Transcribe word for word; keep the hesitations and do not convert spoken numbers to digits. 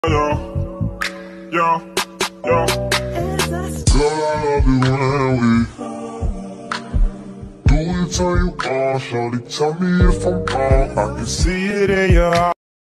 Yo, yo, yo. Girl, I love you when we do it, turn you on. Shorty, tell me if I'm wrong. I can see it in your eyes.